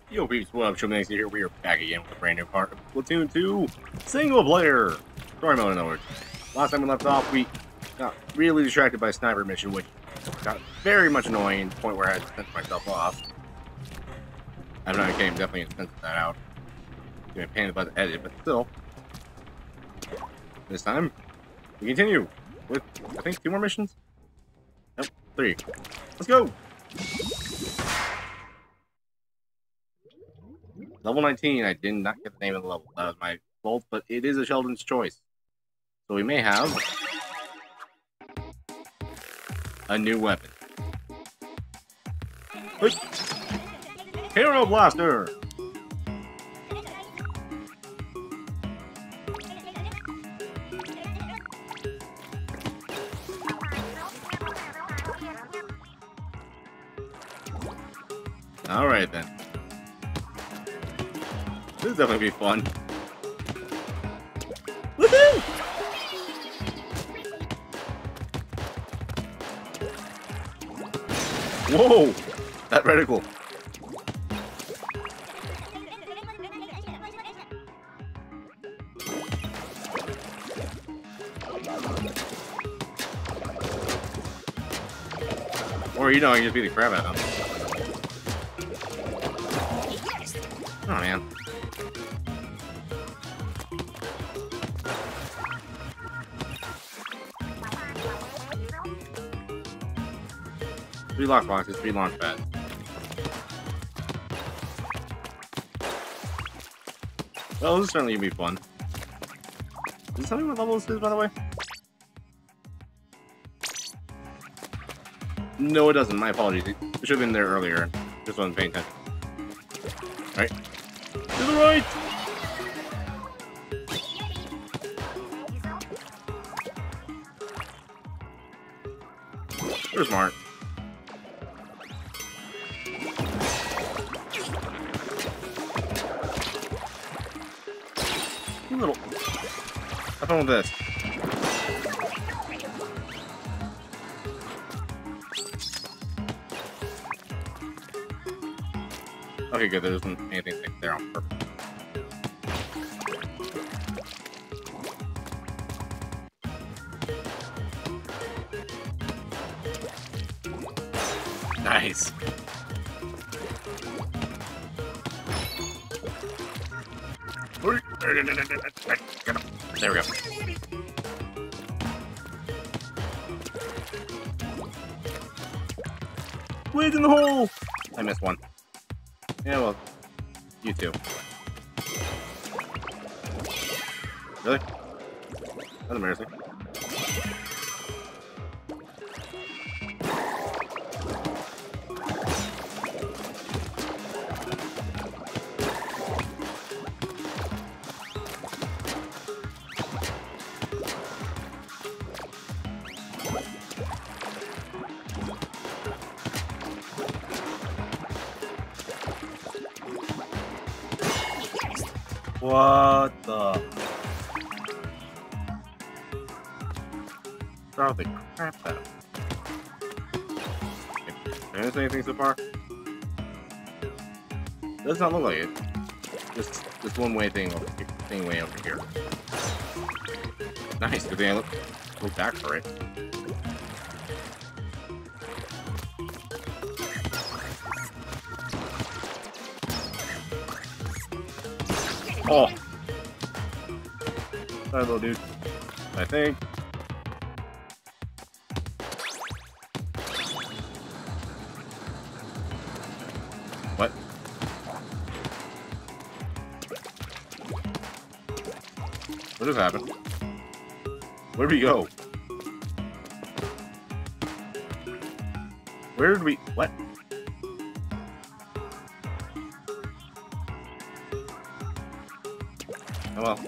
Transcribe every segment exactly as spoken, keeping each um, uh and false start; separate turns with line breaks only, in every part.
Yo peeps, what up, Showmetotheexit here. We are back again with a brand new part of Splatoon two single player story mode, in other words. Last time we left off, we got really distracted by a sniper mission, which got very much annoying to the point where I had to censor myself off. I'm not kidding, definitely gonna censor that out. It's gonna be a pain in the butt to edit, but still. This time, we continue with, I think, two more missions? Nope, three. Let's go! Level nineteen, I did not get the name of the level. That was my fault, but it is a Sheldon's choice. So we may have a new weapon. Push. Hero Blaster! Alright then. This is definitely be fun. Woohoo! Whoa! That reticle. Or, you know, I can just beat the crap out of him. Oh, man. Three lock boxes, three launch pads. Well, this is certainly gonna be fun. Does it tell me what level this is, by the way? No, it doesn't. My apologies. It should have been there earlier. Just wasn't paying attention. Right? To the right! You're smart. Little. Have fun with this. Okay, good. There isn't anything there on purpose. Nice. There we go. Squid in the hole! I missed one. Yeah, well, you too. Really? That's embarrassing. What the? Throw the crap out of it. Did I miss anything so far? Does not look like it. Just this one way thing over here, thing way over here. Nice. Good thing I look look back for it. Oh! Sorry, little dude. I think. What? What just happened? Where did we go? Where did we... What? Oh well.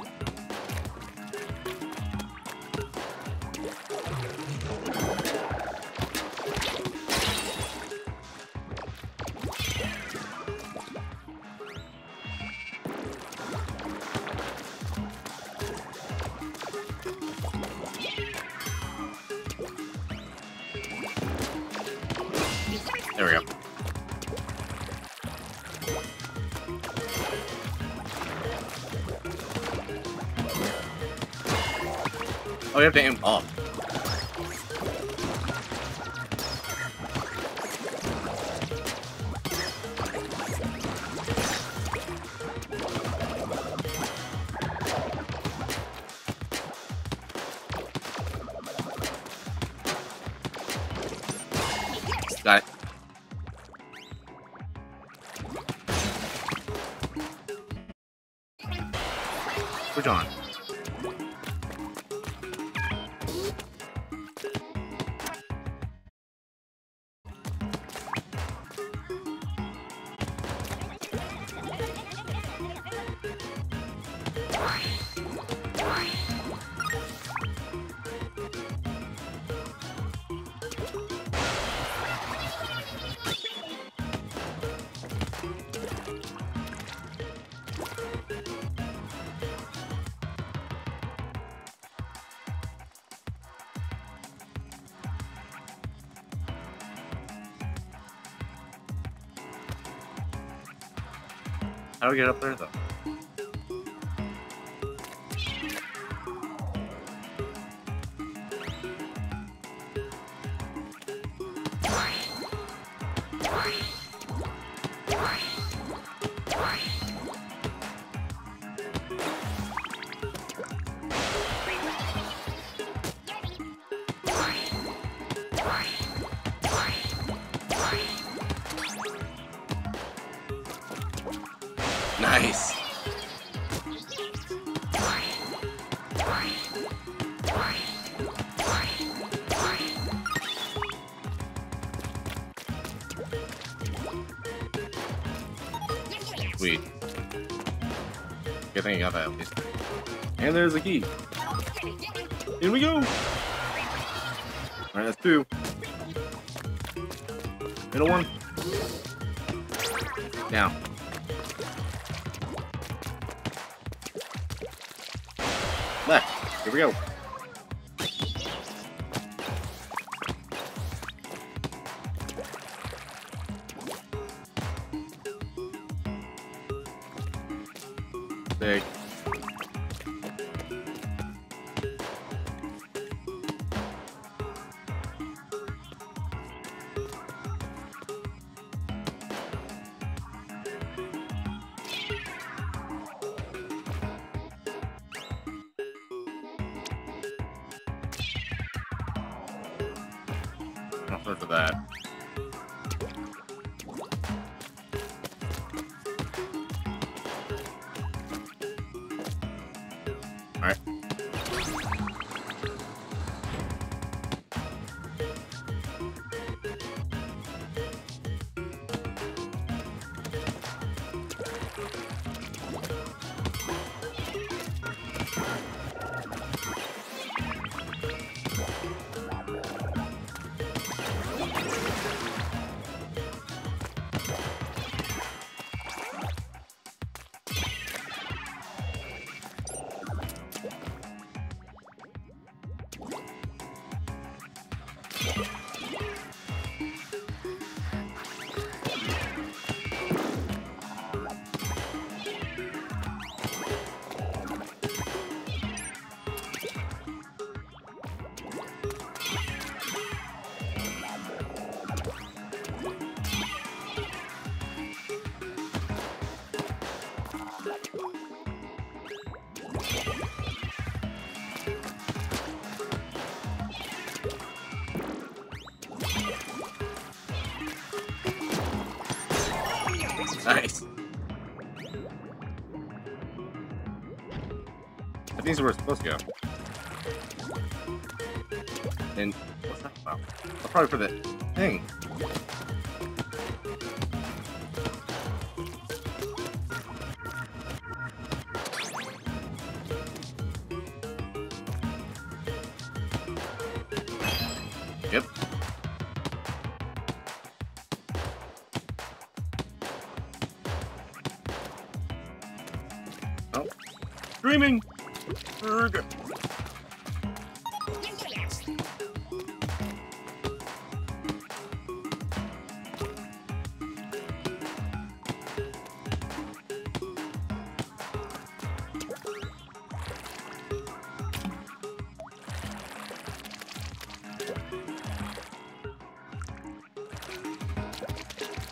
There we go. you have to aim up. Got it. Switch on. How do we get up there, though? Nice. Sweet. Good thing I got that at least. And there's the key. Here we go. Alright, that's two. Middle one. Down. Left. Here we go. Big. I'll start for that. Alright. Nice. I think this is where we're supposed to go. And what's that about? Oh, probably for the thing. Yep. Oh. Streaming! Urgh.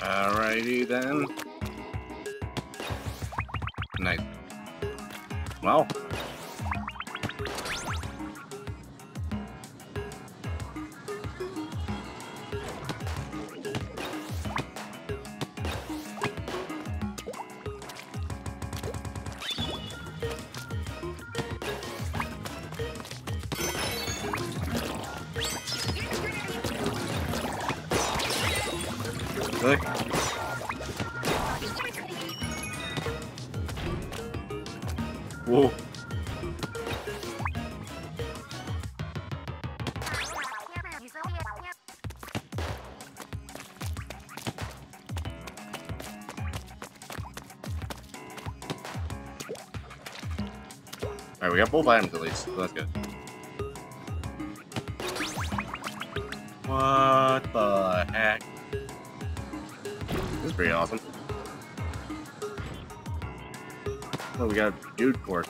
Alrighty then. Nice. Well. Really? Whoa. Alright, we got both items at least, so that's good. What the heck? This is pretty awesome. Oh, we got a dude course.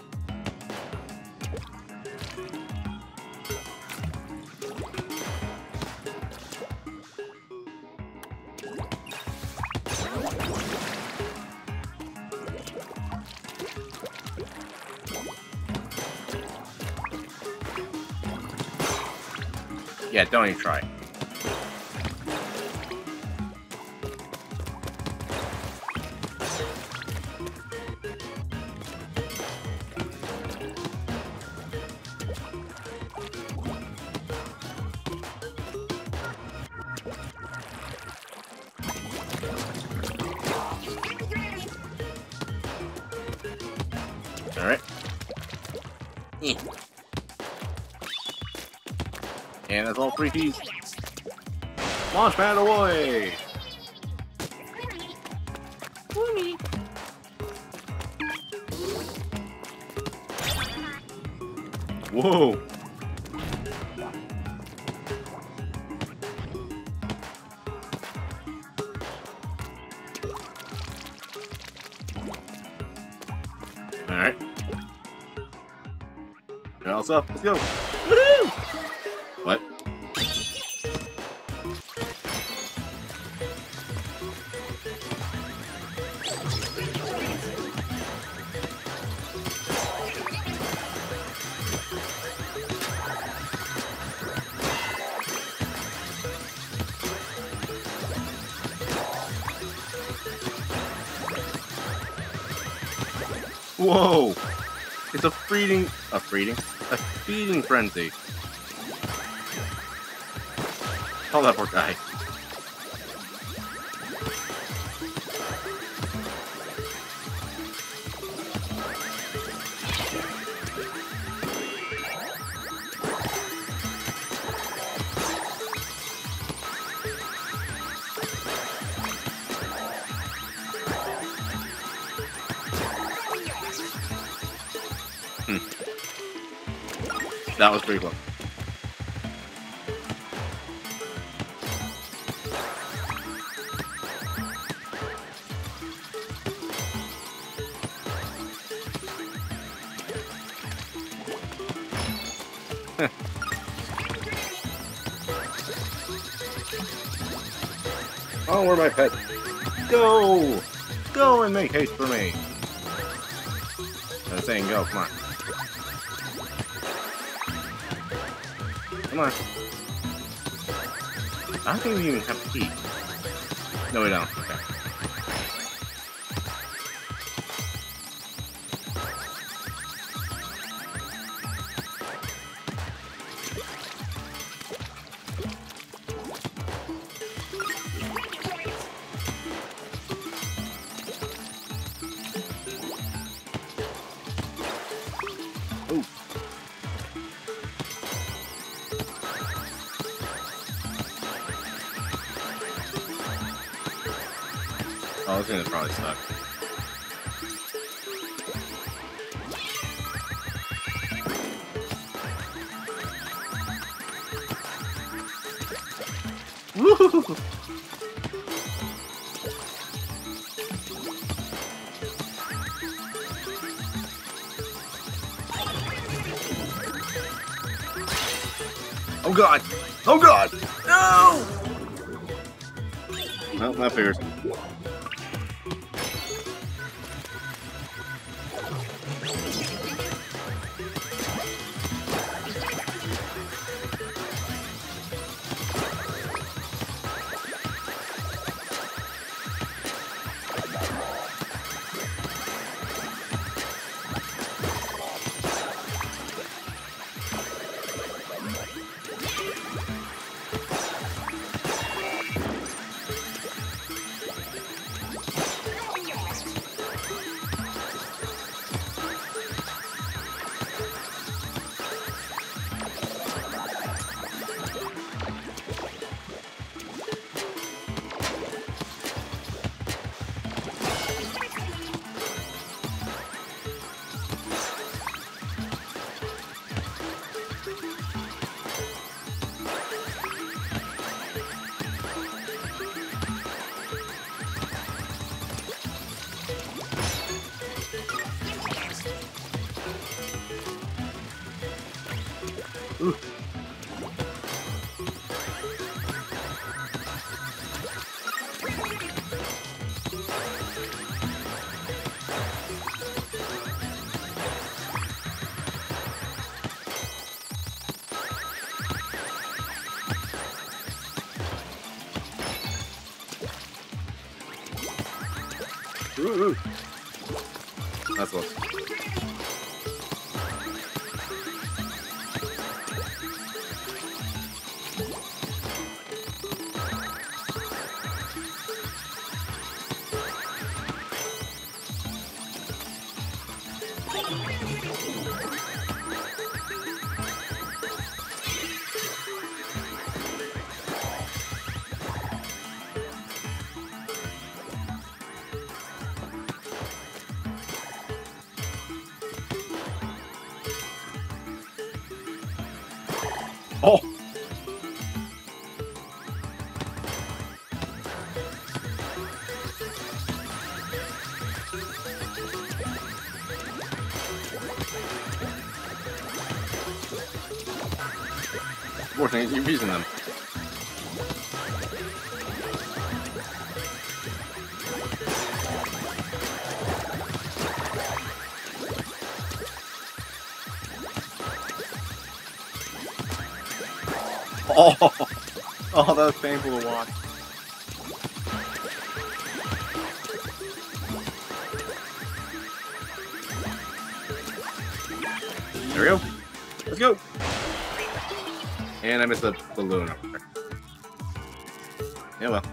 Yeah, don't even try. Alright. Yeah. And that's all three keys. Launch pad away! Whoa! Alright. Else up, let's go! Woohoo! What? Whoa! It's a feeding, a feeding, a feeding frenzy. Oh, that poor guy. Hmm. That was pretty close. Oh, where are my pets? Go! Go and make haste for me! I'm saying go, come on. Come on. I don't think we even have a key. No, we don't. Okay. Ooh. Oh, this thing is probably stuck. Woo! Oh god! Oh god! No! Well, that figures. Ooh. Ooh, ooh. That's what. Oh! Fortunately, you're using them. Oh, oh, that was painful to watch. There we go. Let's go. And I missed the balloon over there. Yeah, well.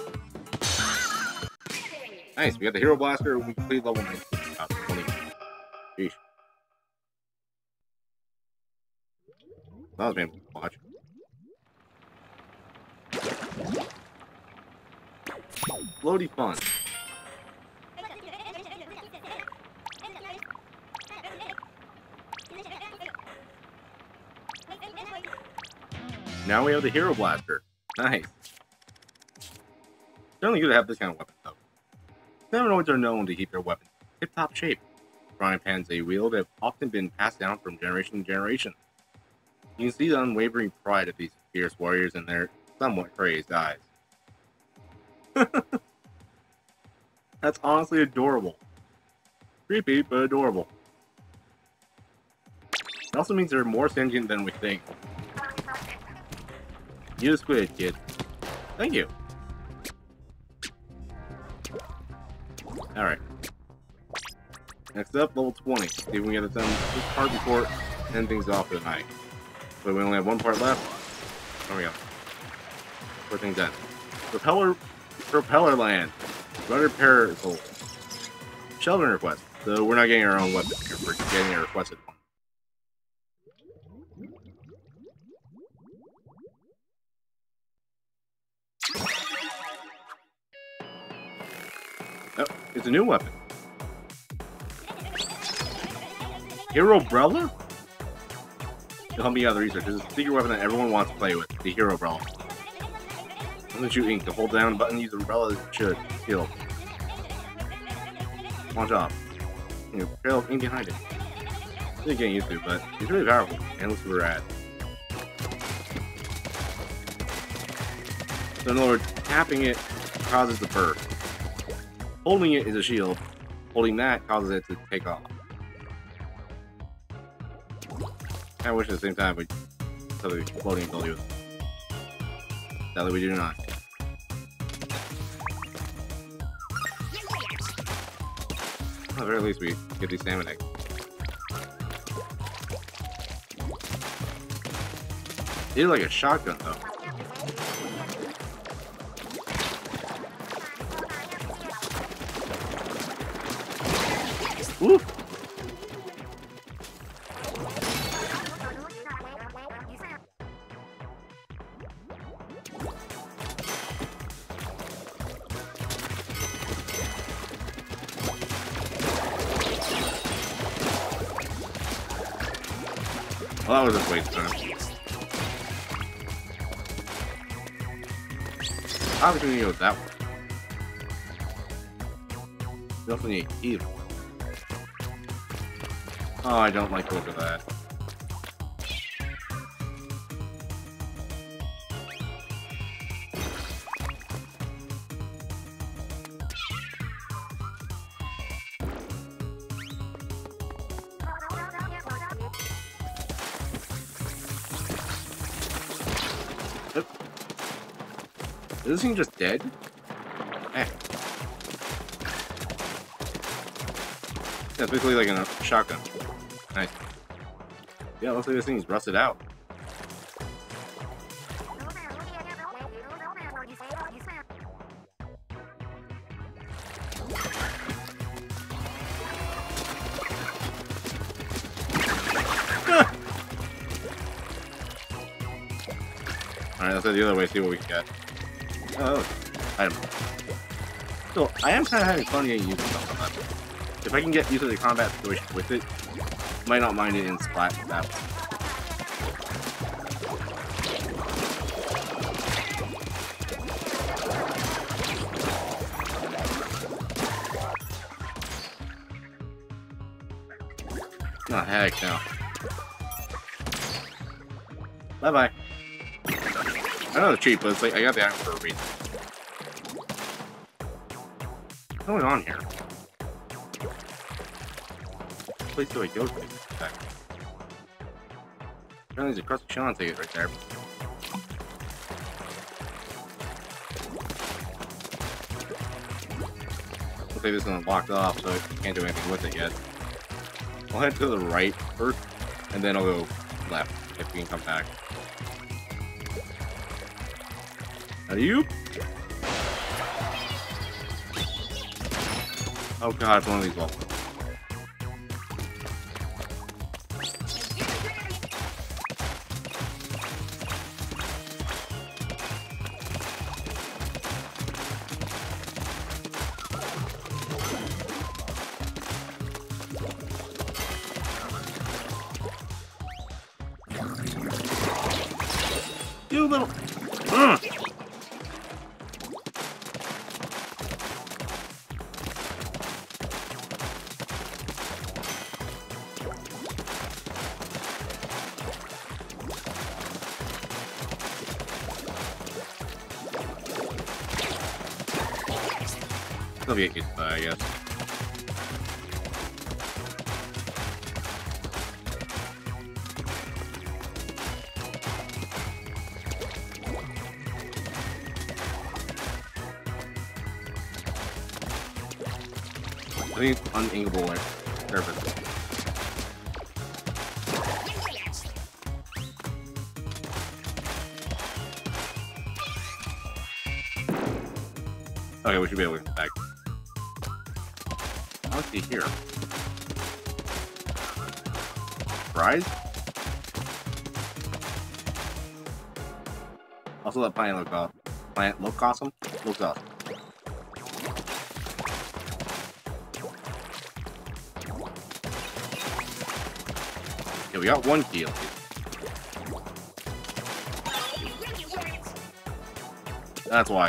Nice, we got the Hero Blaster. We completed level nineteen. About twenty. Sheesh. That was painful to watch. Floaty fun. Now we have the Hero Blaster. Nice. Certainly good to have this kind of weapon, though. Humanoids are known to keep their weapons in tip-top shape. Frying pans they wield have often been passed down from generation to generation. You can see the unwavering pride of these fierce warriors in their somewhat crazed eyes. That's honestly adorable. Creepy, but adorable. It also means they're more sentient than we think. You the squid, kid. Thank you. Alright. Next up, level twenty. See if we can get it done this part before end things off for the night. So we only have one part left. There we go. Four things done. Propeller Propeller Land. Rudder Parasol. Shelving request. So we're not getting our own weapon here. We're getting a requested one. Oh, it's a new weapon. Hero Umbrella? To help me out of the research, this is a secret weapon that everyone wants to play with. The Hero Umbrella. Doesn't shoot ink. To hold down the button, use the umbrella as it should. Skill. Launch off. You know, trail of ink behind it. It's getting used to, but it's really powerful. And looks super rad. So in other words, tapping it causes the burst. Holding it is a shield. Holding that causes it to take off. I wish at the same time we had the floating ability with it. Sadly, we do not. At the very least, we get these salmon eggs. It's like a shotgun, though. Woo! Well, that was just waste time. Obviously, we need to go with that one. We also need evil. Oh, I don't like the look of that. Is this thing just dead? Eh. Yeah, it's basically like a shotgun. Nice. Yeah, looks like this thing's rusted out. Alright, let's go the other way, see what we can get. Oh, item. So, I am kind of having fun getting used to something. If I can get used to the combat situation with it, I might not mind it in Splat that way. Oh, heck no. Bye-bye. I know it's cheap, but it's like, I got the item for a reason. What's going on here? What place do I go to? Apparently there's a crusty Sean ticket right there. Looks like this one's locked off, so I can't do anything with it yet. I'll head to the right first, and then I'll go left, if we can come back. How do you? Oh god, it's one of these walls. You little... Ugh. It'll be a good buy, I guess. I think it's uninkable like surface. Okay, we should be able to get back. Let's see here. Fries? Also, that plant look off. Plant look awesome? Looks awesome. Yeah, we got one key. That's why.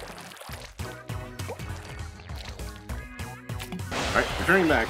Alright, returning back.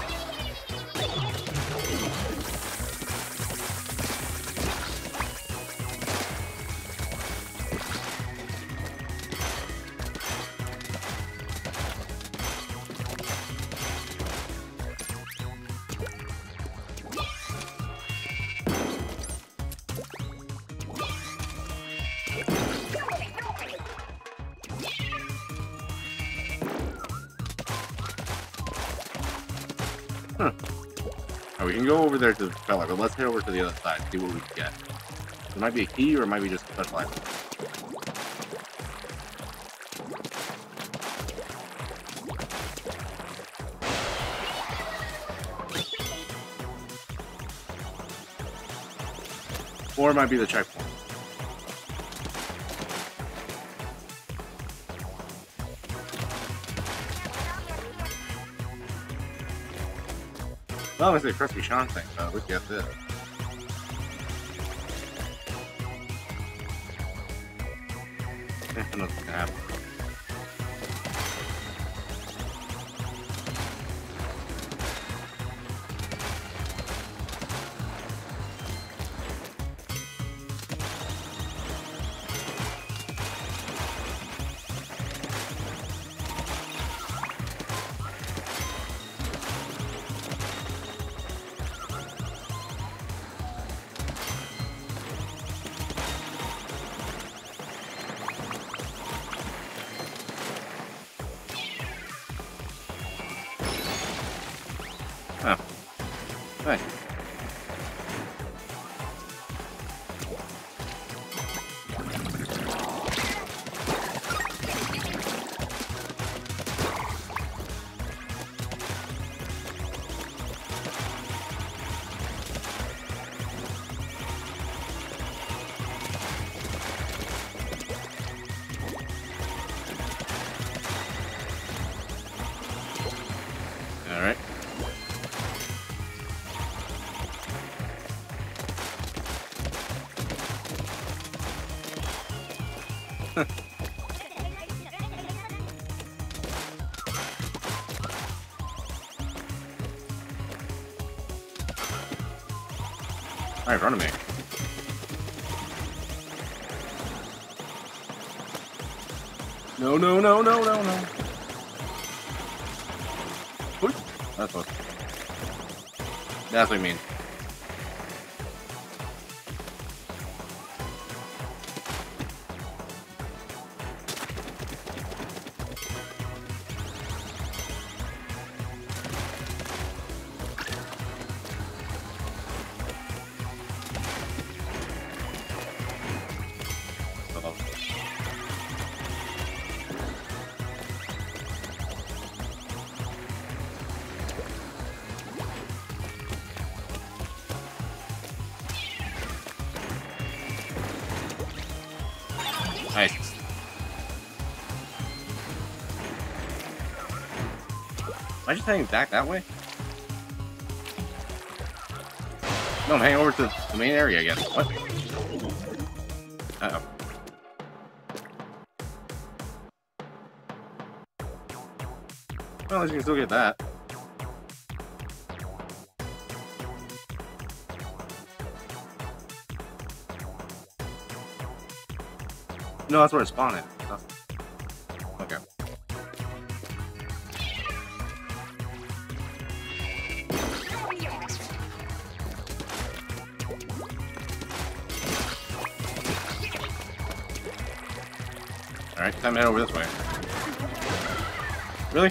Huh. Right, we can go over there to the fella, but let's head over to the other side, see what we can get. It might be a key, or it might be just a special item. Or it might be the checkpoint. Well, it's a crispy Sean thing, so let's get this. Eh, nothing's gonna happen. Oh. Nice. Alright. Right in front of me. No, no, no, no, no, no. Ooh, that's what. That's what I mean. Nice. Am I just heading back that way? No, I'm heading over to the main area again. What? Uh-oh. Well, at least you can still get that. No, that's where it spawned. Oh. Okay. Alright, time to head over this way. Really?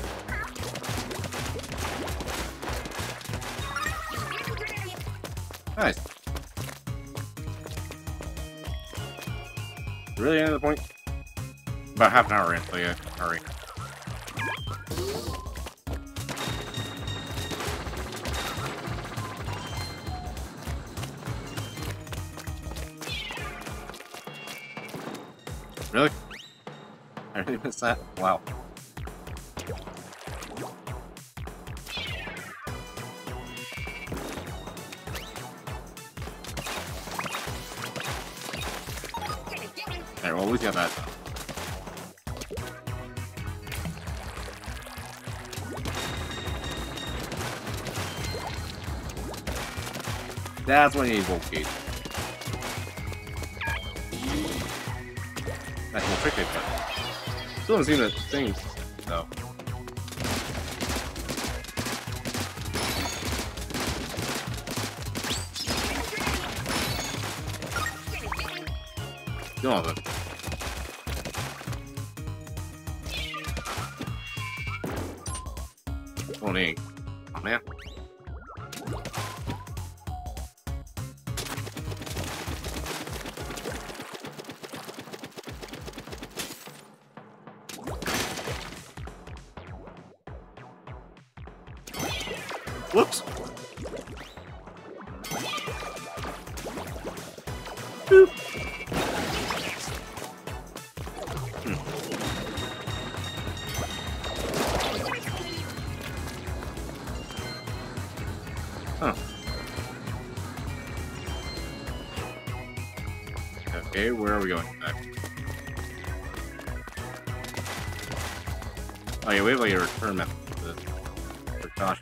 Nice. Really end of the point? About half an hour in, so yeah, hurry. Really? I really missed that? Wow. Alright, well, we got that. That's when you need Wolf Gate. Nice little trick they put. Still haven't seen the thing, though. Go on, then. Oh, dang. Oh, man. Whoops. Boop. Hmm. Huh. Okay, where are we going next? Oh yeah, we have like a return method for this. For caution.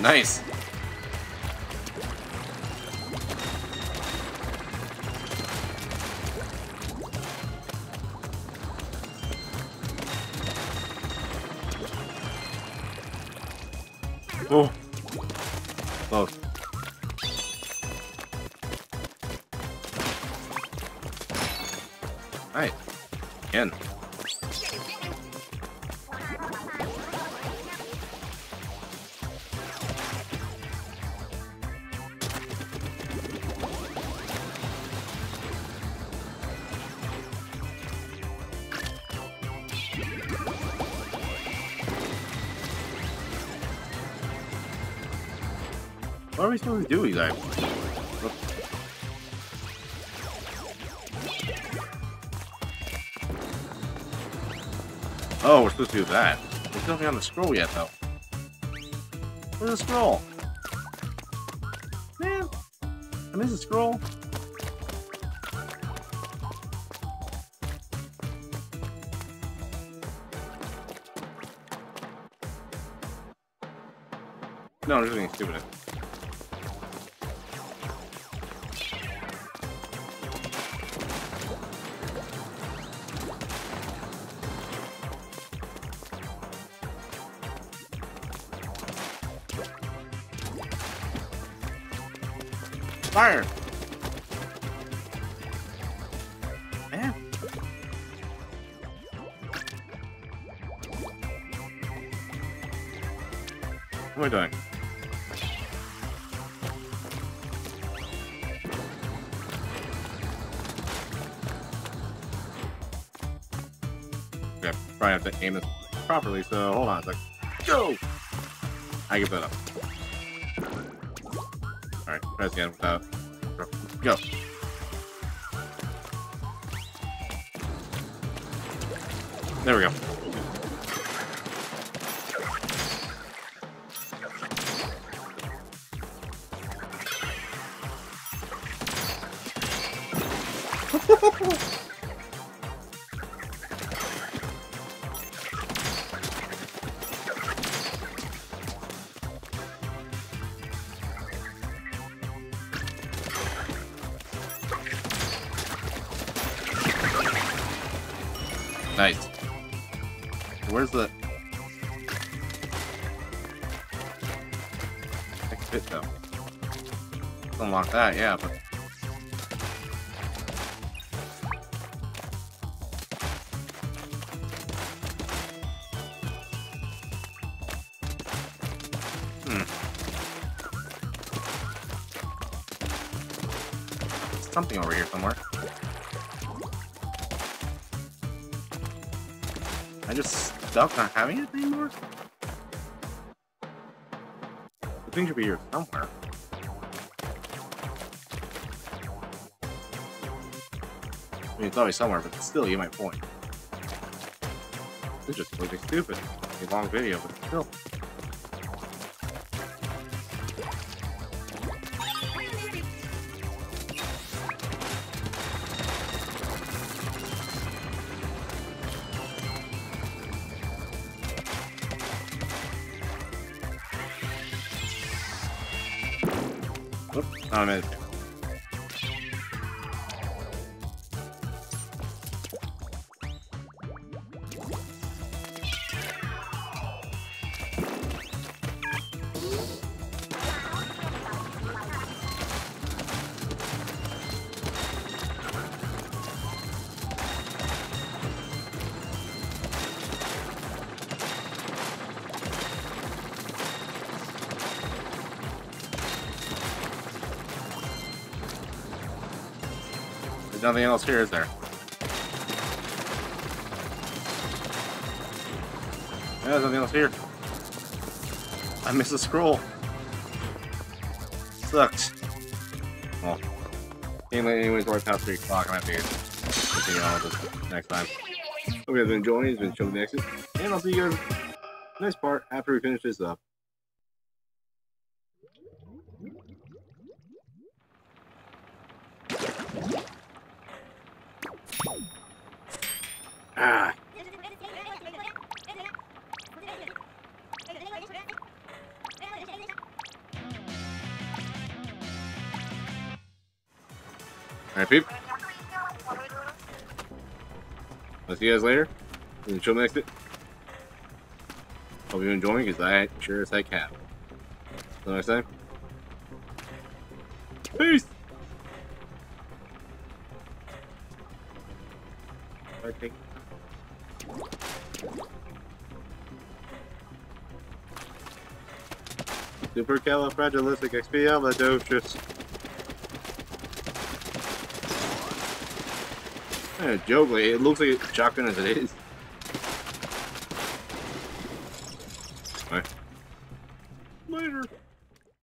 Nice. Oh. Close. Alright. Again. What are we supposed to do exactly? Oh, we're supposed to do that. We're still not on the scroll yet, though. Where's the scroll? Man, I missed the scroll. No, I'm just being stupid. Fire! Man. What am I doing? Okay, probably have to aim this properly, so hold on a sec. Go! I give that up. Alright, press again without. Go. There we go. Nice. Where's the next bit though? Let's unlock that, yeah, but hmm. Something over here somewhere. I just stuck not having it anymore? The thing should be here somewhere. I mean, it's always somewhere, but still, you might point. This is just looking stupid. It's a long video, but still. Oops, not a minute. There's nothing else here, is there? Yeah, there's nothing else here. I missed the scroll. Sucks. Well, anyways, we're past three o'clock. I'm gonna have to continue on with this next time. Hope you guys been enjoying. It's been Showmetotheexit, and I'll see you guys next part after we finish this up. Ah. Alright, peep. I'll see you guys later. In the Showmetotheexit. Hope you're enjoying, because I sure as heck have. Until next time. Peace! I think. Supercalifragilisticexpialidocious. I joke, like, it looks like a shotgun as it is.